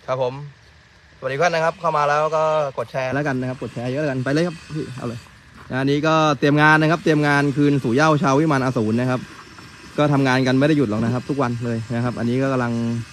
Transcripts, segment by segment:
ครับผมสวัสดีเพื่อนนะครับเข้ามาแล้วก็กดแชร์แล้วกันนะครับกดแชร์เยอะแล้วกันไปเลยครับพี่เอาเลยอันนี้ก็เตรียมงานนะครับเตรียมงานคืนสู่เหย้าชาววิมานอสูรนะครับก็ทำงานกันไม่ได้หยุดหรอกนะครับทุกวันเลยนะครับอันนี้ก็กำลัง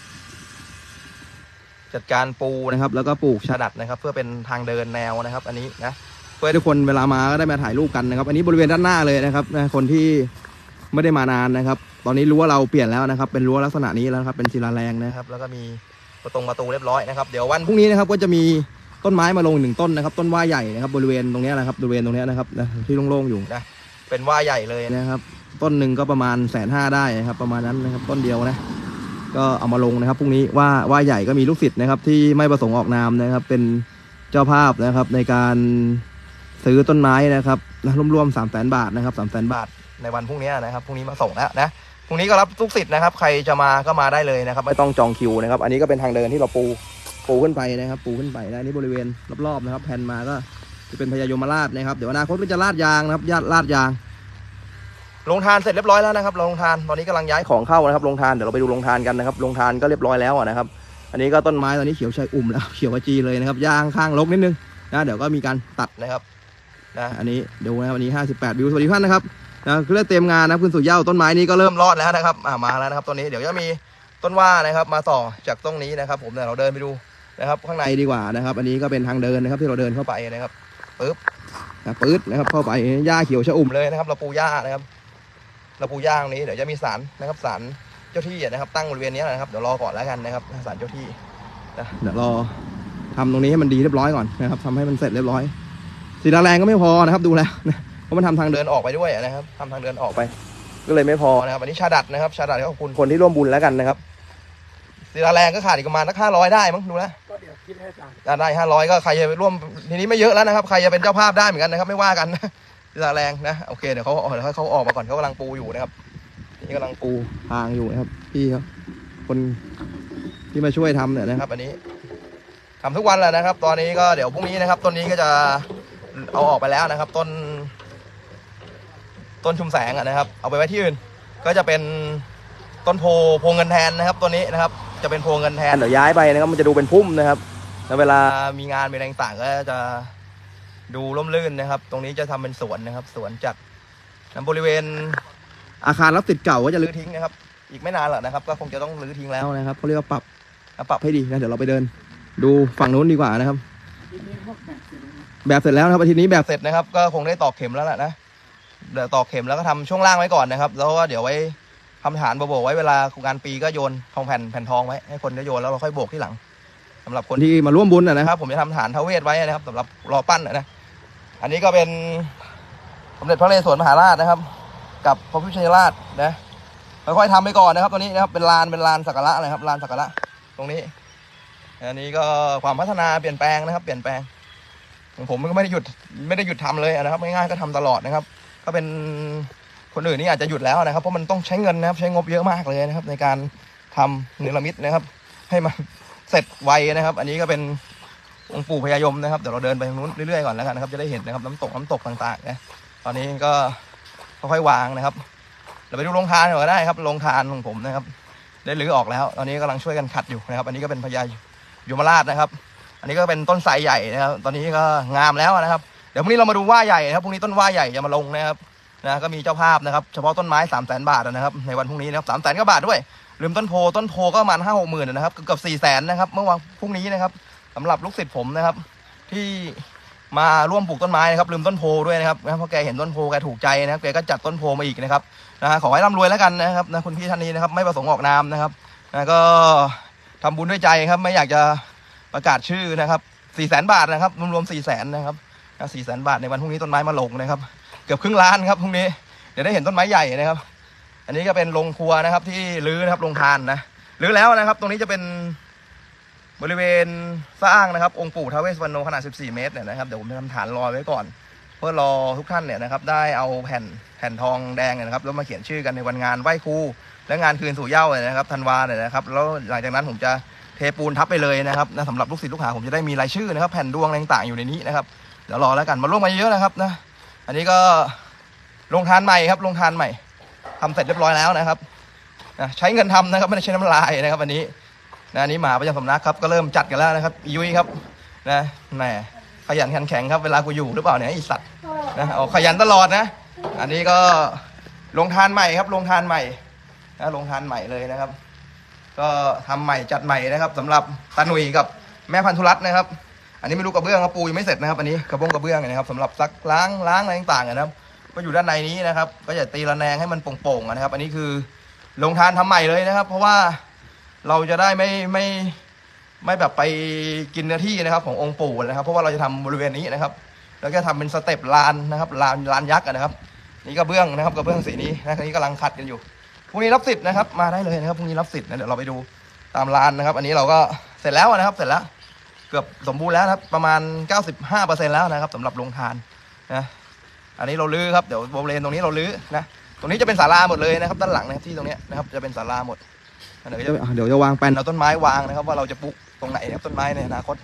จัดการปูนะครับแล้วก็ปลูกชาดัดนะครับเพื่อเป็นทางเดินแนวนะครับอันนี้นะเพื่อทุกคนเวลามาก็ได้มาถ่ายรูปกันนะครับอันนี้บริเวณด้านหน้าเลยนะครับนะคนที่ไม่ได้มานานนะครับตอนนี้รั้วเราเปลี่ยนแล้วนะครับเป็นรั้วลักษณะนี้แล้วครับเป็นศิลาแรงนะครับแล้วก็มีประตูเรียบร้อยนะครับเดี๋ยววันพรุ่งนี้นะครับก็จะมีต้นไม้มาลง1 ต้นนะครับต้นว่าใหญ่นะครับบริเวณตรงนี้นะครับบริเวณตรงนี้นะครับที่โล่งๆอยู่นะเป็นว่าใหญ่เลยนะครับต้นหนึ่งก็ประมาณ150,000ได้นะครับประมาณนั้นนะครับต้นเดียวนะก็เอามาลงนะครับพรุ่งนี้ว่าใหญ่ก็มีลูกศิษย์นะครับที่ไม่ประสงค์ออกนามนะครับเป็นเจ้าภาพนะครับในการซื้อต้นไม้นะครับรวมๆ300,000 บาทนะครับ300,000 บาทในวันพรุ่งนี้นะครับพรุ่งนี้มาส่งแล้วนะพรุ่งนี้ก็รับลูกศิษย์นะครับใครจะมาก็มาได้เลยนะครับไม่ต้องจองคิวนะครับอันนี้ก็เป็นทางเดินที่เราปูขึ้นไปนะครับปูขึ้นไปนะนี่บริเวณรอบๆนะครับแผ่นมาก็จะเป็นพญายมราชนะครับเดี๋ยวอนาคตก็จะลาดยางนะครับลาดยางลงทานเสร็จเรียบร้อยแล้วนะครับลงทานตอนนี้กำลังย้ายของเข้านะครับลงทานเดี๋ยวเราไปดูลงทานกันนะครับลงทานก็เรียบร้อยแล้วนะครับอันนี้ก็ต้นไม้ตอนนี้เขียวชอุ่มแล้วเขียวขจีเลยนะครับยางข้างรกนิดนึงนะเดี๋ยวก็มีการตัดนะครับนะอันนี้ดูนะครับวันนี้58 วิวสวัสดีท่านนะครับนะคือเตรียมงานนะขึ้นสู่เหย้าต้นไม้นี้ก็เริ่มรอดแล้วนะครับมาแล้วนะครับต้นนี้เดี๋ยวจะมีต้นว่านะครับมาต่อจากตรงนี้นะครับผมเนี่ยเราเดินไปดูนะครับข้างในดีกว่านะครับอันนี้ก็เป็นทางเดินนะครับที่เราเดินเข้าไปนะครับปึ๊บนะครับเข้าไปหญ้าเขียวชอุ่มเลยนะครับเราปูหญ้านะครับเราปูหญ้าตรงนี้เดี๋ยวจะมีศาลนะครับศาลเจ้าที่นะครับตั้งบริเวณนี้นะครับเดี๋ยวรอก่อนแล้วกันนะครับศาลเจ้าที่นะเดี๋ยวรอทำตรงนี้ให้มันดีเรียบร้อยก่อนนะครับทำให้มันเสร็จเรียบร้อยศิลาแรงก็ไม่พอนะครับดูแล้วนะเพราะมันทำทางเดินออกไปด้วยนะครับทำทางเดินออกไปก็เลยไม่พอนะครับอันนี้ชาดัดนะครับชาดัดขอบคุณคนที่ร่วมบุญแล้วกันนะครับศิลาแรงก็ขาดอีกประมาณสัก500ได้มั้งดูแล้วก็เดี๋ยวคิดให้ได้500ก็ใครจะไปร่วมทีนี้ไม่เยอะแล้วนะครับใครจะเป็นเจ้าภาพได้เหมือนกันนะครับไม่ว่ากันศิลาแรงนะโอเคเดี๋ยวเขาออกมาก่อนเขากำลังปูอยู่นะครับนี่กำลังปูทางอยู่นะครับพี่ครับคนที่มาช่วยทำเนี่ยนะครับอันนี้ทำทุกวันแหละนะครับตอนนี้ก็เดี๋ยวพรุ่งนี้นะครับต้นนี้ก็จะเอาออกไปแล้วนะครับต้นชุมแสงนะครับเอาไปไว้ที่อื่นก็จะเป็นต้นโพเงินแทนนะครับตัวนี้นะครับจะเป็นโพเงินแทนเดี๋ยวย้ายไปนะครับมันจะดูเป็นพุ่มนะครับแล้วเวลามีงานมีอะไรต่างก็จะดูร่มรื่นนะครับตรงนี้จะทำเป็นสวนนะครับสวนจากบริเวณอาคารรับติดเก่าก็จะรื้อทิ้งนะครับอีกไม่นานหรอกนะครับก็คงจะต้องรื้อทิ้งแล้วนะครับเขาเรียกว่าปรับให้ดีนะเดี๋ยวเราไปเดินดูฝั่งนู้นดีกว่านะครับแบบเสร็จแล้วนะครับอาทิตย์นี้แบบเสร็จนะครับก็คงได้ตอกเข็มแล้วแหละนะเดี๋ยวตอกเข็มแล้วก็ทำช่วงล่างไว้ก่อนนะครับแล้วก็เดี๋ยวไว้ทำฐานโบกไว้เวลาโครงการปีก็โยนทองแผ่นทองไว้ให้คนได้โยนแล้วเราค่อยโบกที่หลังสำหรับคนที่มาร่วมบุญนะครับผมจะทำฐานท้าวเวสไว้นะครับสำหรับรอปั้นนะอันนี้ก็เป็นสมเด็จพระนเรศวรมหาราชนะครับกับพระพุทธชินราชนะค่อยๆทำไปก่อนนะครับตัวนี้นะครับเป็นลานสักการะนะครับลานสักการะตรงนี้อันนี้ก็ความพัฒนาเปลี่ยนแปลงนะครับเปลี่ยนแปลงผมก็ไม่ได้หยุดทำเลยนะครับง่ายๆก็ทำตลอดนะครับก็เป็นคนอื่นนี่อาจจะหยุดแล้วนะครับเพราะมันต้องใช้เงินนะครับใช้งบเยอะมากเลยนะครับในการทำเนรมิตนะครับให้มันเสร็จไวนะครับอันนี้ก็เป็นองค์ปู่พญายมนะครับเดี๋ยวเราเดินไปทางนู้นเรื่อยๆก่อนแล้วกันนะครับจะได้เห็นนะครับน้ำตกต่างๆนะตอนนี้ก็ค่อยๆวางนะครับเราไปดูโรงทานก็ได้ครับโรงทานของผมนะครับได้รื้อออกแล้วตอนนี้กำลังช่วยกันขัดอยู่นะครับอันนี้ก็เป็นพญายมราชนะครับอันนี้ก็เป็นต้นไทรใหญ่นะครับตอนนี้ก็งามแล้วนะครับเดี๋ยวพรุ่งนี้เรามาดูว่าใหญ่นะครับพรุ่งนี้ต้นว่าใหญ่จะมาลงนะครับนะก็มีเจ้าภาพนะครับเฉพาะต้นไม้300,000 บาทนะครับในวันพรุ่งนี้นะครับ300,000 กว่าบาทด้วยลืมต้นโพก็ประมาณ5-6 หมื่นนะครับเกือบ400,000นะครับเมื่อวันพรุ่งนี้นะครับสำหรับลูกศิษย์ผมนะครับที่มาร่วมปลูกต้นไม้นะครับลืมต้นโพด้วยนะครับเพราะแกเห็นต้นโพแกถูกใจนะครับแกก็จัดต้นโพมาอีกนะครับขอให้ร่ำรวยแล้วกันนะครับนะคุณพี่ท่านนี้นะครับไม่ประสงค์ออกนามนะครับก็ทำบุญด้วยใจครับไม่อยากจะประกาศชื่อนะครับ400,000 บาทนะครับรวม400,000นะครับ400,000 บาทในวันพรุ่งนี้ต้นไม้มาลงนะครับเกือบครึ่งล้านครับพรุ่งนี้เดี๋ยวได้เห็นต้นไม้ใหญ่นะครับอันนี้ก็เป็นโรงครัวนะครับที่รื้อนะครับโรงทานนะรื้อแล้วนะครับตรงนี้จะเป็นบริเวณสร้างนะครับองค์ปู่ท้าวเวสสุวรรณขนาด14 เมตรเนี่ยนะครับเดี๋ยวผมจะทำฐานรอไว้ก่อนเพื่อรอทุกท่านเนี่ยนะครับได้เอาแผ่นทองแดงเนี่ยนะครับแล้วมาเขียนชื่อกันในวันงานไหว้ครูและงานคืนสู่เหย้าเนี่ยนะครับธันวาเนี่ยนะครับแล้วหลังจากนั้นผมจะเทปูนทับไปเลยนะครับสำหรับลูกศิษย์ลูกหาผมจะได้มีรายชื่อนะครับแผ่นดวงต่างๆอยู่ในนี้นะครับเดี๋ยวรอแล้วกันมาร่วมมาเยอะนะครับนะอันนี้ก็โรงทานใหม่ครับโรงทานใหม่ทำเสร็จเรียบร้อยแล้วนะครับใช้เงินทำนะครับไม่ได้ใช้น้ำลายนะครับอันนี้นะอันนี้หมาประจำสำนักครับก็เริ่มจัดกันแล้วนะครับยุ้ยครับนะแหมขยันขันแข็งครับเวลากูอยู่หรือเปล่าเนี่ยไอสัตว์นะเอาขยันตลอดนะอันนี้ก็ลงทานใหม่ครับลงทานใหม่นะลงทานใหม่เลยนะครับก็ทำใหม่จัดใหม่นะครับสำหรับตาหนุ่ยกับแม่พันธุรัตน์นะครับอันนี้ไม่รู้กระเบื้องครับปูยังไม่เสร็จนะครับอันนี้กระเบื้องนะครับสำหรับซักล้างอะไรต่างๆนะครับก็อยู่ด้านในนี้นะครับก็จะตีระแนงให้มันโป่งๆนะครับอันนี้คือลงทานทำใหม่เลยนะครับ เพราะว่าเราจะได้ไม่แบบไปกินเนื้อที่นะครับขององค์ปู่นะครับเพราะว่าเราจะทำบริเวณนี้นะครับแล้วก็ทำเป็นสเต็ปลานนะครับลานยักษ์นะครับนี่กระเบื้องนะครับกระเบื้องสีนี้นะนี้กำลังขัดกันอยู่พรุ่งนี้รับสิทธิ์นะครับมาได้เลยนะครับพรุ่งนี้รับสิทธิ์นะเดี๋ยวเราไปดูตามลานนะครับอันนี้เราก็เสร็จแล้วนะครับเสร็จแล้วเกือบสมบูรณ์แล้วครับประมาณ 95% แล้วนะครับสำหรับโรงทานนะอันนี้เราลื้อครับเดี๋ยวบริเวณตรงนี้เราลื้อนะตรงนี้จะเป็นศาลาหมดเลยนะครับด้านหลังนะที่ตรงนี้นะครับจะเป็นศาลาหมดเดี๋ยวจะวางแปลนเอาต้นไม้วางนะครับว่าเราจะปลูกตรงไหนนะครับต้นไม้ในอนาคต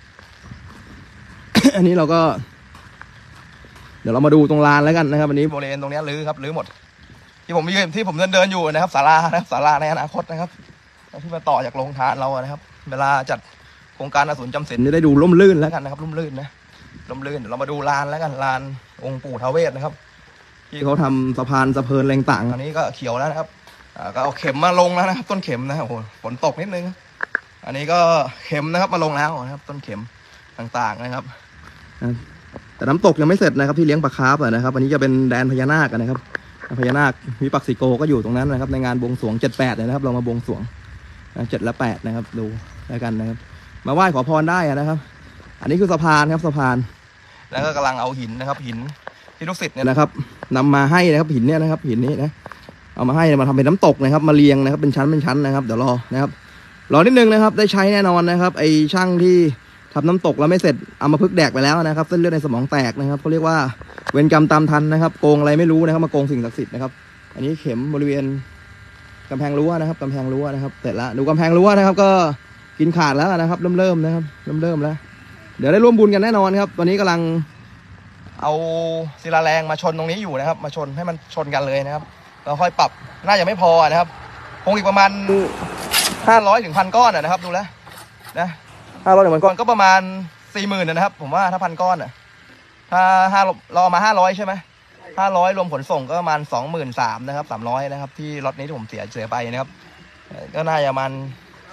อันนี้เราก็เดี๋ยวเรามาดูตรงลานแล้วกันนะครับอันนี้บริเวณตรงนี้ลื้อครับลื้อหมดที่ผมเดินอยู่นะครับศาลานะครับศาลาในอนาคตนะครับที่มาต่อจากโรงทานเรานะครับเวลาจัดโครงการอสูรจำศีลจะได้ดูร่มรื่นแล้วกันนะครับร่มรื่นนะร่มรื่นเดี๋ยวเรามาดูลานแล้วกันลานองค์ปู่ท้าวเวสนะครับที่เขาทำสะพานสะเพินแรงต่างอันนี้ก็เขียวแล้วนะครับก็เอาเข็มมาลงแล้วนะครับต้นเข็มนะครับโอ้โหฝนตกนิดนึงอันนี้ก็เข็มนะครับมาลงแล้วนะครับต้นเข็มต่างๆนะครับแต่น้ำตกยังไม่เสร็จนะครับที่เลี้ยงปลาคาร์ฟนะครับอันนี้จะเป็นแดนพญานาคนะครับพญานาควิปัสสิโกก็อยู่ตรงนั้นนะครับในงานบวงสรวง 7-8นะครับเรามาบวงสรวง7 และ 8นะครับดูแล้วกันนะครับมาไหว้ขอพรได้นะครับอันนี้คือสะพานครับสะพานแล้วก็กำลังเอาหินนะครับหินที่ลูกศิษย์เนี่ยนะครับนำมาให้นะครับหินเนี่ยนะครับหินนี้นะเอามาให้มาทำเป็นน้ำตกนะครับมาเรียงนะครับเป็นชั้นนะครับเดี๋ยวรอนะครับรอนิดนึงนะครับได้ใช้แน่นอนนะครับไอช่างที่ทำน้ำตกแล้วไม่เสร็จเอามาพึกแดกไปแล้วนะครับเส้นเลือดในสมองแตกนะครับเขาเรียกว่าเวรกรรมตามทันนะครับโกงอะไรไม่รู้นะครับมาโกงสิ่งศักดิ์สิทธิ์นะครับอันนี้เข็มบริเวณกำแพงรั้วนะครับกำแพงรั้วนะครับเสร็จแล้วดูกำแพงรั้วนะครับก็กินขาดแล้วนะครับเริ่มนะครับเริ่มแล้วเดี๋ยวได้ร่วมบุญกันแน่นอนครับตอนนี้กำลังเอาศิลาแรงมาชนตรงนี้อยู่นะครับมาชนให้มันชนกันเลยนะครับเราค่อยปรับน่าจะไม่พอนะครับคงอีกประมาณ500 ถึง 1,000 ก้อนนะครับดูแล้วนะ500 ถึง 1,000 ก้อนก็ประมาณ 40,000 นะครับผมว่าถ้า1,000 ก้อนถ้าเรามา500ใช่ไหม500รวมขนส่งก็ประมาณ 23,000 นะครับ300นะครับที่รถนี้ที่ผมเสียไปนะครับก็น่าจะประมาณ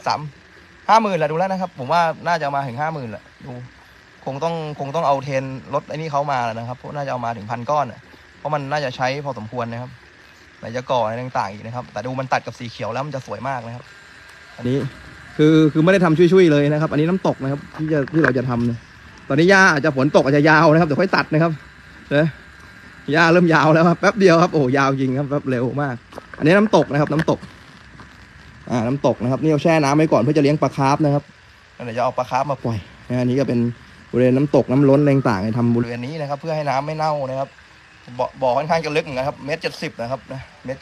50,000แหละดูแล้วนะครับผมว่าน่าจะมาถึง 50,000แหละดูคงต้องเอาเทรนรถไอ้นี่เขามาแล้วนะครับเพราะน่าจะเอามาถึง 1,000 ก้อนเพราะมันน่าจะใช้พอสมควรนะครับไหนจะก่ออะไรต่างๆอีกนะครับแต่ดูมันตัดกับสีเขียวแล้วมันจะสวยมากนะครับอันนี้คือไม่ได้ทำช่วยๆเลยนะครับอันนี้น้ำตกนะครับที่เราจะทำเนี่ยตอนนี้หญ้าอาจจะฝนตกอาจจะยาวนะครับเดี๋ยวค่อยตัดนะครับหญ้าเริ่มยาวแล้วครับแป๊บเดียวครับโอ้ยาวจริงครับแป๊บเร็วมากอันนี้น้ำตกนะครับน้ำตกนะครับนี่เราแช่น้ำไว้ก่อนเพื่อจะเลี้ยงปลาคาร์ฟนะครับเดี๋ยวจะเอาปลาคาร์ฟมาปล่อยอันนี้ก็เป็นบริเวณน้ำตกน้ำล้นต่างๆทำบริเวณนี้นะครับเพื่อให้น้ำไม่เน่านะครับบ่อค่อนข้างจะลึกนะครับ1.70 นะครับนะ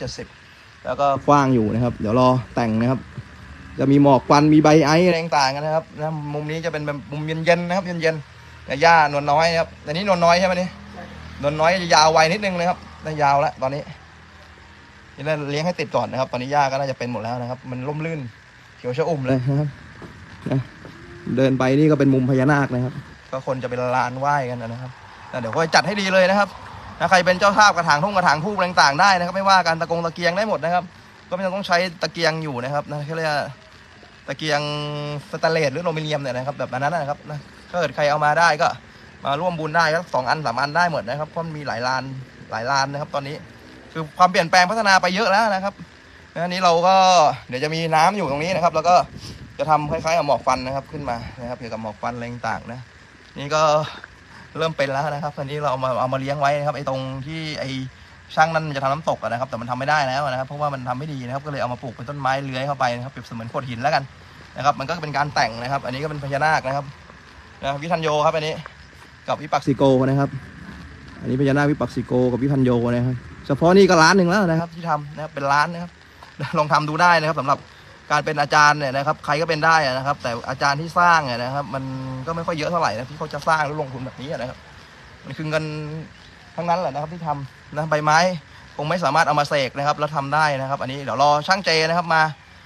1.70 แล้วก็กว้างอยู่นะครับเดี๋ยวรอแต่งนะครับจะมีหมอกควันมีใบไออะไรต่างๆกันนะครับนะมุมนี้จะเป็นแบบมุมเย็นๆนะครับเย็นๆหญ้านวลน้อยนะครับแต่นี้นวลน้อยใช่ไหมนี่นวลน้อยจะยาวไวนิดนึงนะครับได้ยาวแล้วตอนนี้นี่เราเลี้ยงให้ติดก่อนนะครับตอนนี้หญ้าก็น่าจะเป็นหมดแล้วนะครับมันร่มรื่นเขียวชอุ่มเลยนะครับนะเดินไปนี่ก็เป็นมุมพญานาคนะครับก็คนจะเป็นลานไหว้กันนะครับเดี๋ยวก็จัดให้ดีเลยนะครับใครเป็นเจ้าภาพกระถางทูบต่างๆได้นะครับไม่ว่าการตะเกียงได้หมดนะครับก็ไม่ต้องใช้ตะเกียงอยู่นะครับนะเขาเรียกตะเกียงสแตนเลสหรืออลูมิเนียมเนี่ยนะครับแบบนั้นนะครับนะถ้าเกิดใครเอามาได้ก็มาร่วมบุญได้ครับ2 อัน 3 อันได้หมดนะครับเพราะมีหลายลานนะครับตอนนี้คือความเปลี่ยนแปลงพัฒนาไปเยอะแล้วนะครับอันนี้เราก็เดี๋ยวจะมีน้ำอยู่ตรงนี้นะครับแล้วก็จะทำคล้ายๆกับหมอกควันนะครับขึ้นมานะครับเกี่ยวกับหมอกควันอะไรต่างๆนะนี่ก็เริ่มเป็นแล้วนะครับตอนนี้เราเอามาเลี้ยงไว้นะครับไอ้ตรงที่ไอ้ช่างนั้นมันจะทำน้ำตกนะครับแต่มันทำไม่ได้แล้วนะครับเพราะว่ามันทำไม่ดีนะครับก็เลยเอามาปลูกเป็นต้นไม้เลื้อยเข้าไปนะครับเปรียบเสมือนโขดหินแล้วกันนะครับมันก็เป็นการแต่งนะครับอันนี้ก็เป็นพญานาคนะครับวิพันโยครับอันนี้กับวิปัสสิโกนะครับอันนี้พญานาควิปัสสิโกกับวิพันโยนะครับเฉพาะนี่ก็1 ล้านแล้วนะครับที่ทำนะครับเป็นล้านนะครับลองทำดูได้นะครับสำหรับการเป็นอาจารย์เนี่ยนะครับใครก็เป็นได้นะครับแต่อาจารย์ที่สร้างเนี่ยนะครับมันก็ไม่ค่อยเยอะเท่าไหร่นะที่เขาจะสร้างหรือลงทุนแบบนี้นะครับมันคือเงินทั้งนั้นแหละนะครับที่ทำนะใบไม้คงไม่สามารถเอามาเสกนะครับแล้วทำได้นะครับอันนี้เดี๋ยวรอช่างเจนะครับมา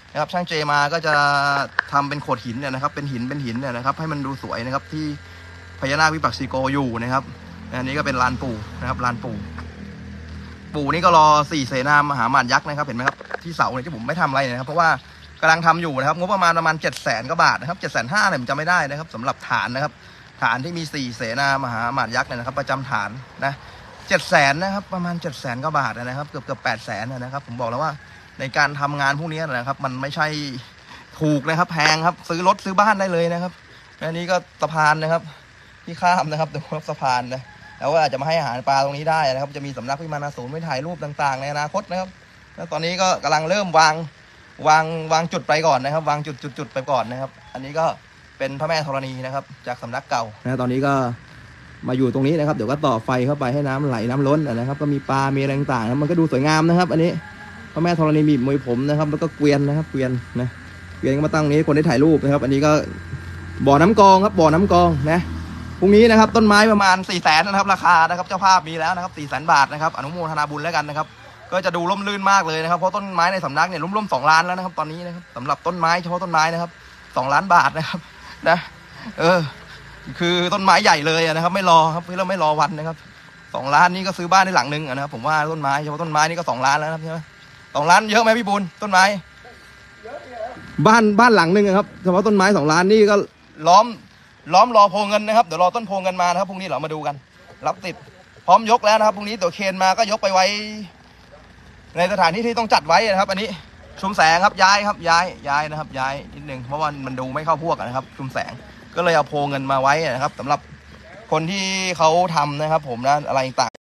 นะครับช่างเจมาก็จะทำเป็นโขดหินเนี่ยนะครับเป็นหินเนี่ยนะครับให้มันดูสวยนะครับที่พญานาควิปัสสิโกอยู่นะครับอันนี้ก็เป็นลานปู่นะครับลานปู่นี่ก็รอ4เสนามหาหมาดยักษ์นะครับเห็นไหมครับที่เสาเนี่ยที่ผมไม่ทำอะไรนะครับเพราะว่ากำลังทำอยู่นะครับงบประมาณ700,000 กว่าบาทนะครับ750,000เนี่ยผมจำไม่ได้นะครับสำหรับฐานนะครับฐานที่มี4เสนามหาหมาดยักษ์เนี่ยนะครับประจำฐานนะ700,000นะครับประมาณ700,000 กว่าบาทนะครับเกือบ800,000นะครับผมบอกแล้วว่าในการทำงานพวกนี้นะครับมันไม่ใช่ถูกนะครับแพงครับซื้อรถซื้อบ้านได้เลยนะครับอันนี้ก็สะพานนะครับที่ข้ามนะครับตรงสะพานนะแล้วก็อาจจะมาให้อาหารปลาตรงนี้ได้นะครับจะมีสำนักวิมานศูนย์ไว้ถ่ายรูปต่างๆในอนาคตนะครับแล้วตอนนี้ก็กำลังเริ่มวางจุดไปก่อนนะครับวางจุดไปก่อนนะครับอันนี้ก็เป็นพระแม่ธรณีนะครับจากสำนักเก่านะตอนนี้ก็มาอยู่ตรงนี้นะครับเดี๋ยวก็ต่อไฟเข้าไปให้น้ำไหลน้ำล้นนะครับก็มีปลามีอะไรต่างๆมันก็ดูสวยงามนะครับอันนี้พระแม่ธรณีมีมวยผมนะครับแล้วก็เกวียนนะครับเกวียนก็มาตั้งนี้คนได้ถ่ายรูปนะครับอันนี้ก็บ่อน้ำกองครับบ่อน้ำกองนะพรุ่งนี้นะครับต้นไม้ประมาณ400,000นะครับราคานะครับเจ้าภาพมีแล้วนะครับ400,000 บาทนะครับอนุโมทนาบุญแล้วกันนะครับก็จะดูร่มรื่นมากเลยนะครับเพราะต้นไม้ในสำนักเนี่ยร่ม2 ล้านแล้วนะครับตอนนี้นะครับสำหรับต้นไม้เฉพาะต้นไม้นะครับ2 ล้านบาทนะครับนะคือต้นไม้ใหญ่เลยนะครับไม่รอครับเราไม่รอวันนะครับ2 ล้านนี่ก็ซื้อบ้านได้หลังนึงนะครับผมว่าต้นไม้เฉพาะต้นไม้นี่ก็2 ล้านแล้วครับใช่ไหม2 ล้านเยอะไหมพี่บุญต้นไม้บ้านหลังนึงครับเฉพาะต้นไม้2 ล้านนี่ก็ล้อมรอโพเงินนะครับเดี๋ยวรอต้นโพเงินมานะครับพรุ่งนี้เรามาดูกันรับติดพร้อมยกแล้วนะครับพรุ่งนี้ตัวเคนมาก็ยกไปไว้ในสถานที่ที่ต้องจัดไว้นะครับอันนี้ชุมแสงครับย้ายนะครับย้ายนิดนึงเพราะว่ามันดูไม่เข้าพวกนะครับชุมแสงก็เลยเอาโพเงินมาไว้นะครับสำหรับคนที่เขาทำนะครับผมนะอะไรต่าง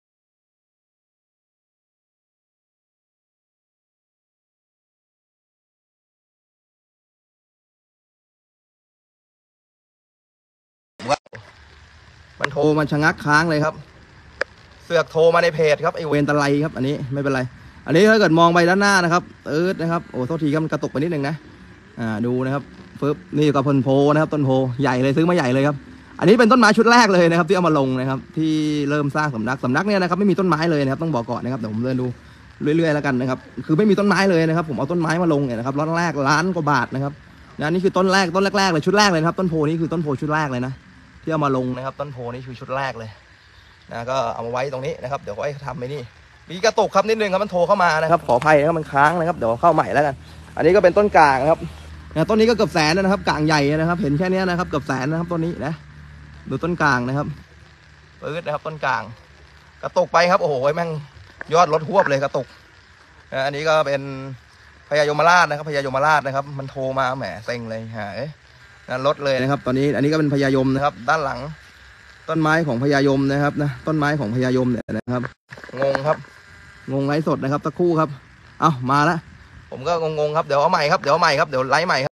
มันโทรมันชะงักค้างเลยครับเสือกโทรมาในเพจครับไอเวนตะไลครับอันนี้ไม่เป็นไรอันนี้ถ้าเกิดมองไปด้านหน้านะครับนะครับโอ้โทษทีครับมันกระตุกไปนิดนึงนะดูนะครับปึ๊บนี่กับต้นโพนะครับต้นโพใหญ่เลยซื้อมาใหญ่เลยครับอันนี้เป็นต้นไม้ชุดแรกเลยนะครับที่เอามาลงนะครับที่เริ่มสร้างสำนักเนี่ยนะครับไม่มีต้นไม้เลยนะครับต้องบอกก่อนนะครับเดี๋ยวผมเดินดูเรื่อยๆแล้วกันนะครับคือไม่มีต้นไม้เลยนะครับผมเอาต้นไม้มาลงเนี่ยนะครับล็อตแรก1 ล้าน กว่าบาทนะครับนี่คือต้นแรกเลยชุดแรกเลยครับต้นโพนี่คือต้นโพชุดแรกเลยนะที่เอามาลงนะครับต้นโพนี่คือชุดแรกเลยนะก็เอามาไว้ตรงนี้นะครับเดี๋ยวก็ทำไปนี่มีกระตุกครับนิดนึงครับมันโทรเข้ามานะครับขออภัยนะครับมันค้างนะครับเดี๋ยวเข้าใหม่แล้วกันอันนี้ก็เป็นต้นกลางครับต้นนี้ก็เกือบ100,000นะครับกลางใหญ่นะครับเห็นแค่นี้นะครับเกือบ100,000นะครับต้นนี้นะดูต้นกลางนะครับนะครับต้นกลางกระตุกไปครับโอ้โหแม่งยอดรถหวบเลยกระตุกอันนี้ก็เป็นพญายมราชนะครับพญายมราชนะครับมันโทรมาแหมเซ็งเลยรถเลยนะครับตอนนี้อันนี้ก็เป็นพญายมนะครับด้านหลังต้นไม้ของพญายมนะครับนะต้นไม้ของพญายมเนี่ยนะครับงงครับงงไลฟ์สดนะครับตะคู่ครับเอามาแล้วผมก็งงครับเดี๋ยวเอาใหม่ครับเดี๋ยวไลฟ์ใหม่ครับ